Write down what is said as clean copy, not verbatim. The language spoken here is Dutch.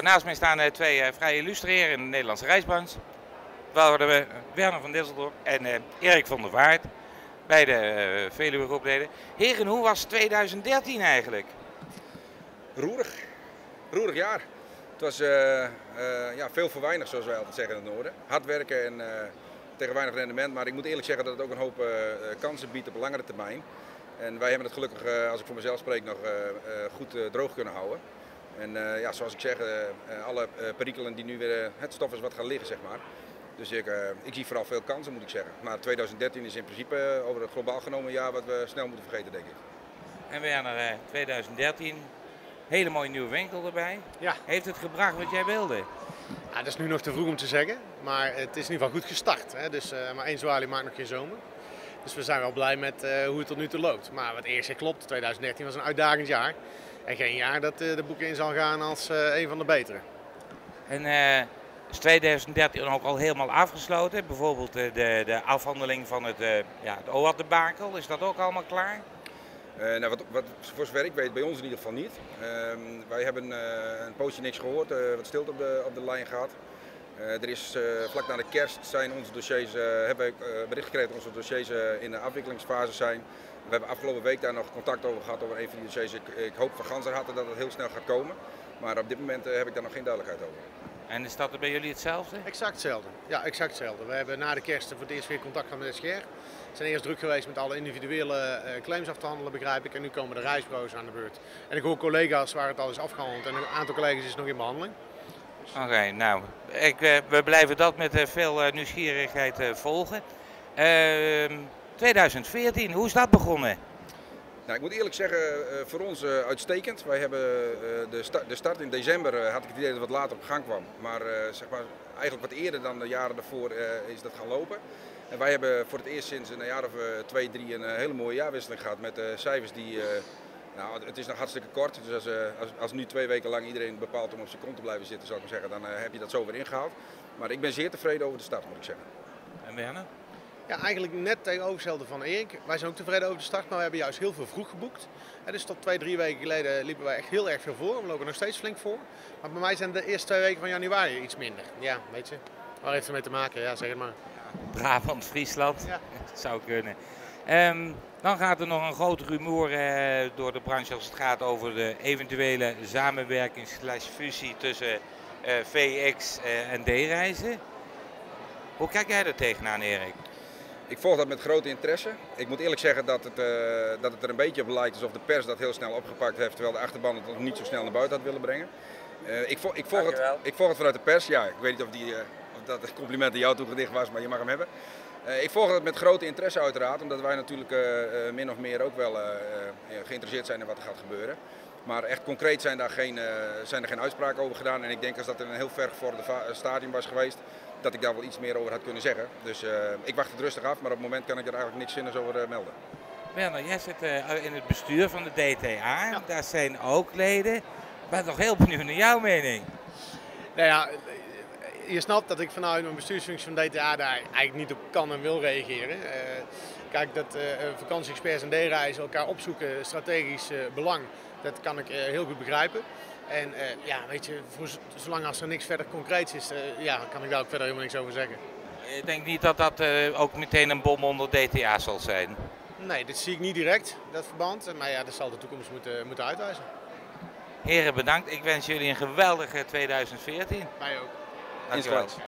Naast mij staan twee vrije illustreren in de Nederlandse reisbranche. Wel hadden we Werner van Disseldorp en Erik van der Vaart, beide Veluwe groepleden. Heren, hoe was 2013 eigenlijk? Roerig. Roerig jaar. Het was ja, veel voor weinig, zoals wij altijd zeggen in het noorden. Hard werken en tegen weinig rendement. Maar ik moet eerlijk zeggen dat het ook een hoop kansen biedt op langere termijn. En wij hebben het gelukkig, als ik voor mezelf spreek, nog goed droog kunnen houden. En ja, zoals ik zeg, alle perikelen die nu weer het stof is wat gaan liggen, zeg maar. Dus ik zie vooral veel kansen, moet ik zeggen. Maar 2013 is in principe over het globaal genomen een jaar wat we snel moeten vergeten, denk ik. En Werner, 2013, hele mooie nieuwe winkel erbij. Ja. Heeft het gebracht wat jij wilde? Ja, dat is nu nog te vroeg om te zeggen, maar het is in ieder geval goed gestart. Hè? Dus, maar één zwaluw maakt nog geen zomer. Dus we zijn wel blij met hoe het tot nu toe loopt. Maar wat eerst klopt, 2013 was een uitdagend jaar. En geen jaar dat de boeken in zal gaan als een van de betere. En is 2013 ook al helemaal afgesloten? Bijvoorbeeld de afhandeling van het OAT-debakel, is dat ook allemaal klaar? Nou, voor zover ik weet, bij ons in ieder geval niet. Wij hebben een poosje niks gehoord, wat stilte op de lijn gehad. Er is vlak na de kerst zijn onze dossiers, hebben we bericht gekregen dat onze dossiers in de afwikkelingsfase zijn. We hebben afgelopen week daar nog contact over gehad over een van die dossiers. Ik hoop van ganser harte dat het heel snel gaat komen. Maar op dit moment heb ik daar nog geen duidelijkheid over. En is dat er bij jullie hetzelfde? Exact hetzelfde. Ja, exact hetzelfde. We hebben na de kerst voor het eerst weer contact gehad met de SGR. We zijn eerst druk geweest met alle individuele claims af te handelen, begrijp ik. En nu komen de reisbureaus aan de beurt. En ik hoor collega's waar het al is afgehandeld en een aantal collega's is nog in behandeling. Oké, nou, we blijven dat met veel nieuwsgierigheid volgen. 2014, hoe is dat begonnen? Nou, ik moet eerlijk zeggen, voor ons uitstekend. Wij hebben de start in december, had ik het idee dat het wat later op gang kwam. Maar, zeg maar eigenlijk wat eerder dan de jaren daarvoor is dat gaan lopen. En wij hebben voor het eerst sinds een jaar of 2, 3 een hele mooie jaarwisseling gehad met cijfers die... Nou, het is nog hartstikke kort, dus als nu 2 weken lang iedereen bepaalt om op zijn kont te blijven zitten, zou ik maar zeggen, dan heb je dat zo weer ingehaald. Maar ik ben zeer tevreden over de start, moet ik zeggen. En Werner? Ja, eigenlijk net tegenovergestelde van Erik. Wij zijn ook tevreden over de start, maar we hebben juist heel veel vroeg geboekt. Dus tot 2, 3 weken geleden liepen wij echt heel erg veel voor. We lopen nog steeds flink voor. Maar bij mij zijn de eerste 2 weken van januari iets minder. Ja, weet je. Waar heeft het mee te maken? Ja, zeg het maar. Brabant, Friesland, Ja. dat zou kunnen. Dan gaat er nog een groot rumoer door de branche als het gaat over de eventuele samenwerking/fusie tussen VX en D-reizen. Hoe kijk jij er tegenaan, Erik? Ik volg dat met grote interesse. Ik moet eerlijk zeggen dat het er een beetje op lijkt alsof de pers dat heel snel opgepakt heeft, terwijl de achterban het nog niet zo snel naar buiten had willen brengen. Ik volg het vanuit de pers. Ja, ik weet niet of dat het compliment aan jou toegedicht was, maar je mag hem hebben. Ik volg het met grote interesse uiteraard, omdat wij natuurlijk min of meer ook wel geïnteresseerd zijn in wat er gaat gebeuren. Maar echt concreet zijn er geen uitspraken over gedaan. En ik denk als dat in een heel vergevorderd stadium was geweest, dat ik daar wel iets meer over had kunnen zeggen. Dus ik wacht het rustig af, maar op het moment kan ik er eigenlijk niks zinnigs over melden. Werner, jij zit in het bestuur van de DTA. Ja. Daar zijn ook leden. Ik ben toch heel benieuwd naar jouw mening. Nou ja, je snapt dat ik vanuit mijn bestuursfunctie van DTA daar eigenlijk niet op kan en wil reageren. Kijk, dat vakantie-experts en D-reizen elkaar opzoeken, strategisch belang, dat kan ik heel goed begrijpen. En ja, weet je, zolang als er niks verder concreets is, ja, kan ik daar ook verder helemaal niks over zeggen. Ik denk niet dat dat ook meteen een bom onder DTA zal zijn. Nee, dit zie ik niet direct, dat verband. Maar ja, dat zal de toekomst moeten uitwijzen. Heren, bedankt. Ik wens jullie een geweldige 2014. Wij ook. Dankjewel.